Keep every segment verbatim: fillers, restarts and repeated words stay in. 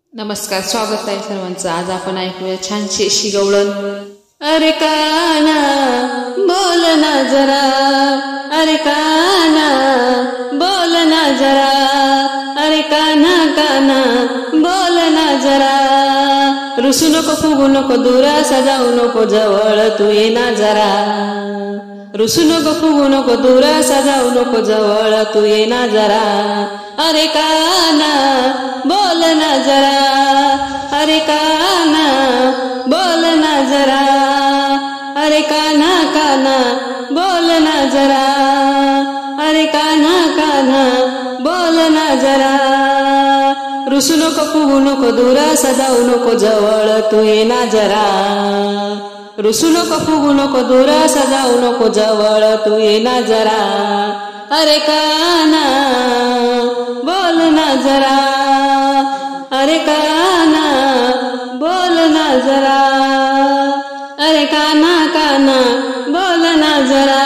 नमस्कार, स्वागत आहे सर्वांचं। आज आपण ऐकूया छानशी अशी गवळण। अरे काना बोल ना जरा, अरे काना बोल ना जरा, अरे काना काना बोल ना जरा। रुसू नको, फुगू नको, दूरा सजावू नको, जवळ तू ये ना जरा। रुसू नको, फुगू नको, दूरा सजावू नको, जवळ तू ये ना जरा। अरे काना बोल ना जरा, अरे काना बोल ना जरा, अरे काना काना बोल ना जरा, अरे काना काना बोल ना जरा। रुसू नको, फुगू नको, दूरा सजावू नको, जवळ तू ये ना जरा। रुसू नको, फुगू नको, दूरा सजावू नको, जवळ तू ये ना जरा। अरे काना बोल ना जरा, अरे काना बोल ना जरा, अरे काना काना बोल ना जरा।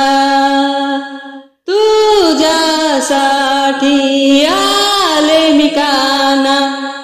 तुझ्यासाठी आले मी काना,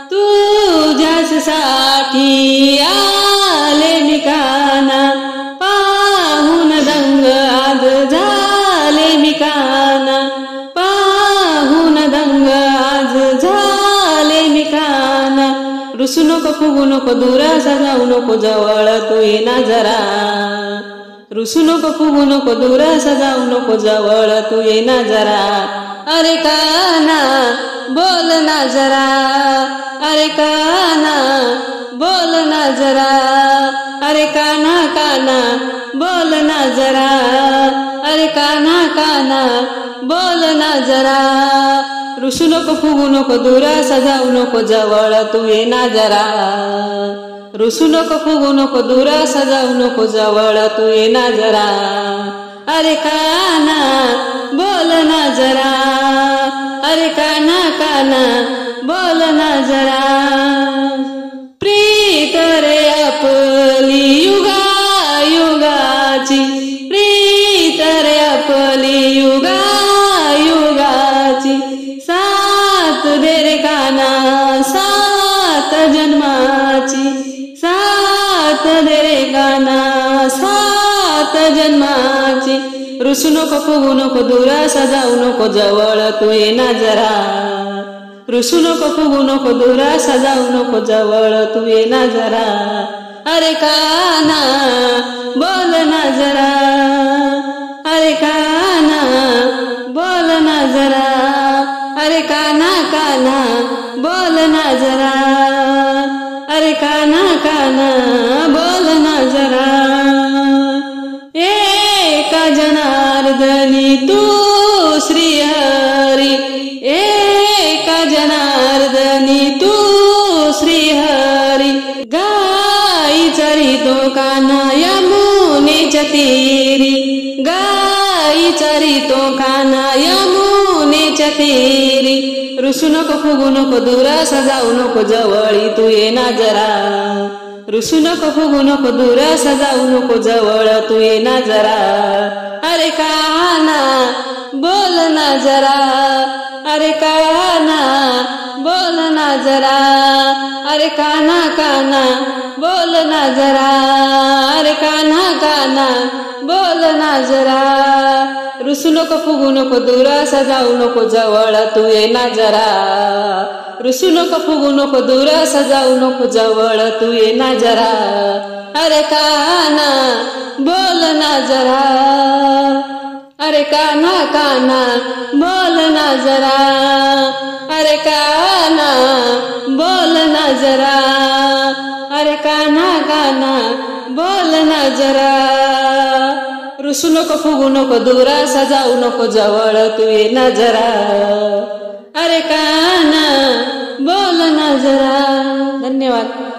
तुझ्यासाठी आले मी काना, पाहून दंग आज झाले मी काना, पाहून दंग आज झाले मी काना। रुसू नको, फुगू नको, दूरा सजावू नको, जवळ तू ये ना जरा। रुसू नको, फुगू नको, दूरा सजावू नको, जवळ तू ये ना जरा। अरे काना बोल ना जरा, अरे काना बोल ना जरा, अरे काना काना बोल ना जरा, अरे काना काना बोल ना जरा। रुसू नको, फुगू नको, दूरा सजावू नको, जवळ तू ये ना जरा। रुसू नको, फुगू नको, दूरा सजावू नको, जवळ तू ये ना जरा। अरे काना बोल ना जरा, अरे काना काना बोल ना जरा। प्रीत रे आपली युगा युगाची, प्रीत रे आपली युगा युगाची, साथ दे रे काना सात जन्माची, साथ दे रे काना सात जन्माची। रुसू नको, फुगू नको, दूरा सजावू नको, जवळ तू ये ना जरा। रुसू नको, फुगू नको, दूरा सजावू नको, जवळ तू ये ना जरा। अरे काना बोल ना जरा, अरे काना बोल ना जरा, अरे काना काना बोल ना जरा, अरे काना काना बोल ना जरा। एका जनार्दनी तू श्रीहरी, एका जनार्दनी तू श्रीहरी, गाई चरितो काना यमुनेच्या तीरी, गाई चरितो काना यमुनेच्या तीरी। रुसू नको, फुगू नको, दूरा सजावू नको, जवळ तू ये ना जरा। रुसू नको, फुगू नको, दूरा सजावू नको, जवळ तू ये ना जरा। अरे काना बोल ना जरा, अरे काना बोल ना जरा, अरे काना काना बोल ना जरा, अरे काना काना बोल ना जरा। रुसू नको, फुगू नको, दूरा सजावू नको, जवळ तू ये ना जरा। रुसू नको, फुगू नको, दूरा सजावू नको, जवळ तू ये ना जरा। अरे काना बोल ना जरा, अरे काना काना बोल ना जरा, अरे काना बोल ना जरा, अरे काना काना बोल ना जरा। रुसू नको, फुगू नको, दूरा सजावू नको, जवळ तू ये ना जरा। अरे काना बोल ना जरा। धन्यवाद।